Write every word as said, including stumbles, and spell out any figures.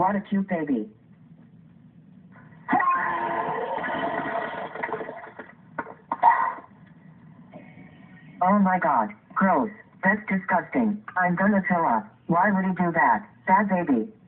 What a cute baby. Oh my god, gross. That's disgusting. I'm gonna throw up. Why would he do that? Bad baby.